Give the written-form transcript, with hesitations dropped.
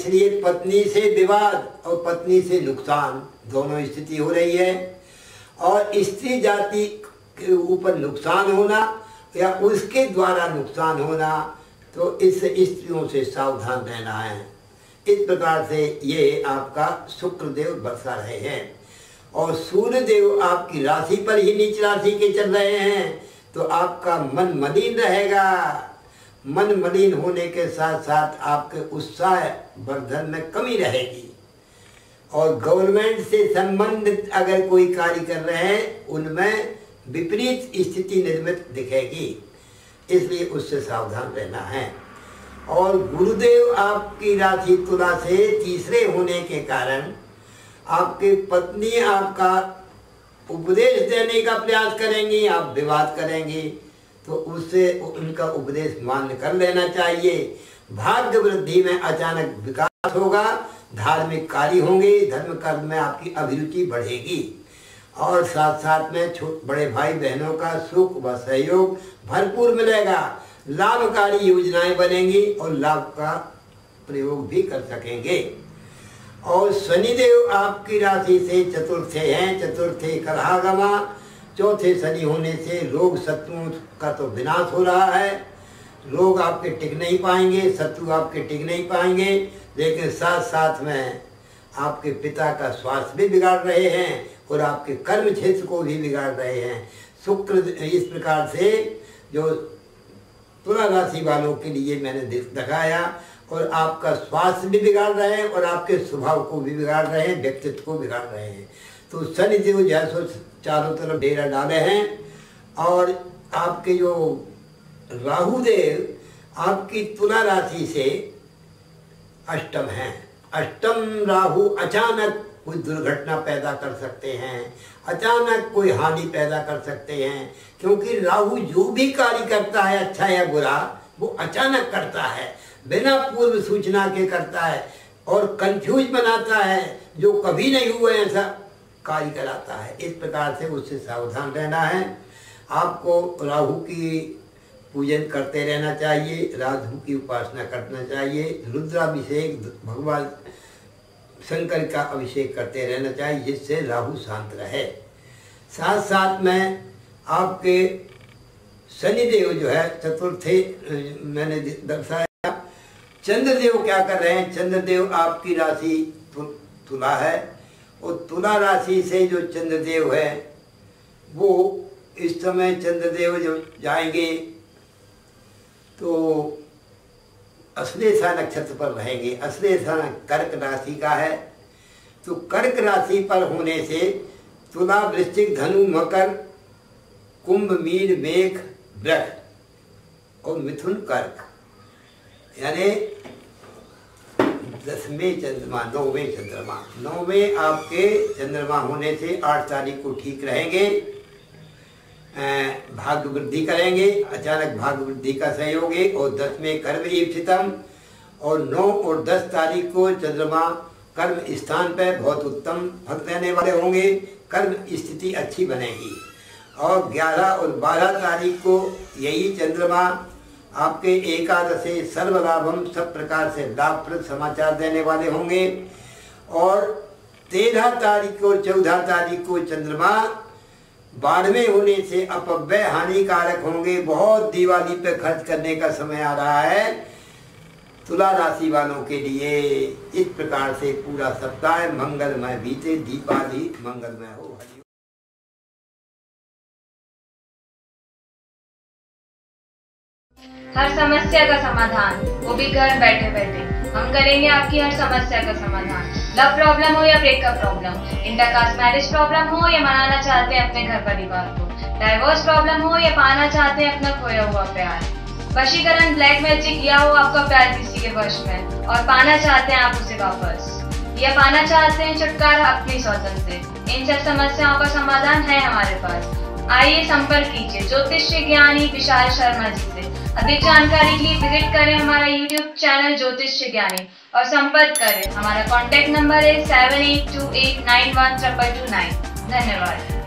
इसलिए पत्नी से विवाद और पत्नी से नुकसान दोनों स्थिति हो रही है। और स्त्री जाति के ऊपर नुकसान होना या उसके द्वारा नुकसान होना, तो इस स्त्रियों से सावधान रहना है। इस प्रकार से ये आपका शुक्रदेव बरसा रहे हैं। और सूर्यदेव आपकी राशि पर ही नीच राशि के चल रहे हैं, तो आपका मन मलिन रहेगा। मन मलिन होने के साथ साथ आपके उत्साह वर्धन में कमी रहेगी। और गवर्नमेंट से संबंधित अगर कोई कार्य कर रहे हैं, उनमें विपरीत स्थिति निर्मित दिखेगी, इसलिए उससे सावधान रहना है। और गुरुदेव आपकी राशि तुला से तीसरे होने के कारण आपकी पत्नी आपका उपदेश देने का प्रयास करेंगी, आप विवाद करेंगी, तो उससे उनका उपदेश मान्य कर लेना चाहिए। भाग्य वृद्धि में अचानक विकास होगा, धार्मिक कार्य होंगे, धर्म कर्म में आपकी अभिरुचि बढ़ेगी। और साथ साथ में बड़े भाई बहनों का सुख व सहयोग भरपूर मिलेगा। लाभकारी योजनाएं बनेंगी और लाभ का प्रयोग भी कर सकेंगे। और शनिदेव आपकी राशि से चतुर्थे हैं, चतुर्थे कलहागमा, चौथे शनि होने से रोग शत्रुओं का तो विनाश हो रहा है। लोग आपके टिक नहीं पाएंगे, शत्रु आपके टिक नहीं पाएंगे, लेकिन साथ साथ में आपके पिता का स्वास्थ्य भी बिगाड़ रहे हैं और आपके कर्म क्षेत्र को भी बिगाड़ रहे हैं। शुक्र इस प्रकार से जो तुला राशि वालों के लिए मैंने दिखाया, और आपका स्वास्थ्य भी बिगाड़ रहे हैं और आपके स्वभाव को भी बिगाड़ रहे हैं, व्यक्तित्व को बिगाड़ रहे हैं। तो शनिदेव जैसो चारों तरफ डेरा डाले हैं। और आपके जो राहुदेव आपकी तुला राशि से अष्टम हैं। अष्टम राहु अचानक कोई दुर्घटना पैदा कर सकते हैं, अचानक कोई हानि पैदा कर सकते हैं, क्योंकि राहु जो भी कार्य करता है अच्छा या बुरा वो अचानक करता है, बिना पूर्व सूचना के करता है और कंफ्यूज बनाता है, जो कभी नहीं हुआ ऐसा कार्य कराता है। इस प्रकार से उससे सावधान रहना है। आपको राहु की पूजन करते रहना चाहिए, राहु की उपासना करना चाहिए, रुद्राभिषेक भगवान शंकर का अभिषेक करते रहना चाहिए, जिससे राहु शांत रहे। साथ साथ में आपके शनिदेव जो है चतुर्थे मैंने दर्शाया। चंद्रदेव क्या कर रहे हैं? चंद्रदेव आपकी राशि तुला है, और तुला राशि से जो चंद्रदेव है वो इस समय चंद्रदेव जो जाएंगे तो अश्लेषा नक्षत्र पर रहेंगे। अश्लेषा कर्क राशि का है, तो कर्क राशि पर होने से तुला वृश्चिक धनु मकर कुंभ मीन मेघ वृष और मिथुन कर्क, यानी 10वें चंद्रमा 9वें चंद्रमा 9वें आपके चंद्रमा होने से 8 तारीख को ठीक रहेंगे, भाग्य वृद्धि करेंगे, अचानक भाग्य वृद्धि का सहयोग है। और 10वें कर्म ईप्सितम, और 9 और 10 तारीख को चंद्रमा कर्म स्थान पर बहुत उत्तम फल देने वाले होंगे, कर्म स्थिति अच्छी बनेगी। और 11 और 12 तारीख को यही चंद्रमा आपके एकादशे सर्वलाभम सब प्रकार से लाभप्रद समाचार देने वाले होंगे। और 13 तारीख को 14 तारीख को चंद्रमा 12वें होने से अपव्यय हानिकारक होंगे। बहुत दिवाली पे खर्च करने का समय आ रहा है तुला राशि वालों के लिए। इस प्रकार से पूरा सप्ताह मंगलमय बीते, दीपावली मंगलमय हो। हर समस्या का समाधान, वो भी घर बैठे बैठे। हम करेंगे आपकी हर समस्या का समाधान। लव प्रॉब्लम हो या breakup problem, intercaste marriage problem हो या मनाना चाहते हैं अपने घर परिवार को, डाइवोर्स प्रॉब्लम हो या पाना चाहते हैं अपना खोया हुआ प्यार, वशीकरण ब्लैक मैजिक या हो आपका प्यार किसी के वश में और पाना चाहते हैं आप उसे वापस, या पाना चाहते हैं छुटकारा अपनी स्वजन से, इन सब समस्याओं का समाधान है हमारे पास। आइए संपर्क कीजिए ज्योतिष ज्ञानी विशाल शर्मा जी से। अधिक जानकारी के लिए विजिट करें हमारा YouTube चैनल ज्योतिष ज्ञानी और संपर्क करें। हमारा कॉन्टैक्ट नंबर है 7828912229। धन्यवाद।